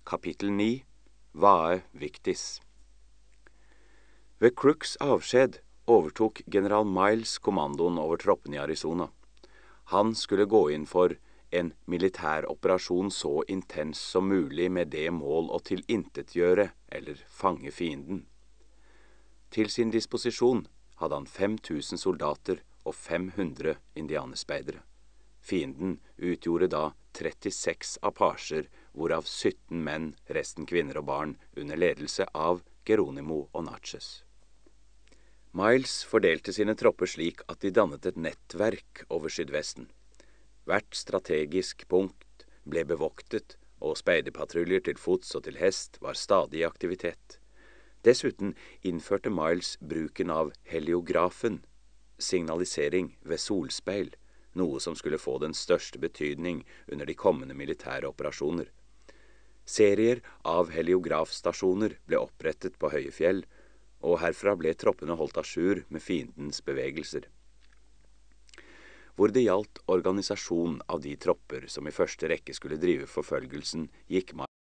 Kapittel 9. Vae victis. Ved Crooks avskjed overtok general Miles kommandoen over troppene i Arizona. Han skulle gå inn for en militær operasjon så intens som mulig med det mål å tilintetgjøre eller fange fienden. Til sin disposisjon hadde han 5000 soldater og 500 indianerspeidere. Fienden utgjorde da 36 apasjer, hvorav 17 menn, resten kvinner og barn, under ledelse av Geronimo og Natchez. Miles fordelte sine tropper slik at de dannet et nettverk over sydvesten. Hvert strategisk punkt ble bevoktet, og speiderpatruljer til fots og til hest var stadig i aktivitet. Dessuten innførte Miles bruken av heliografen, signalisering ved solspeil, noe som skulle få den største betydning under de kommende militære operasjoner. Serier av heliografstasjoner ble opprettet på høye fjell, og herfra ble troppene holdt à jour med fiendens bevegelser. Hvor det gjaldt organisasjon av de tropper som i første rekke skulle drive forfølgelsen, gikk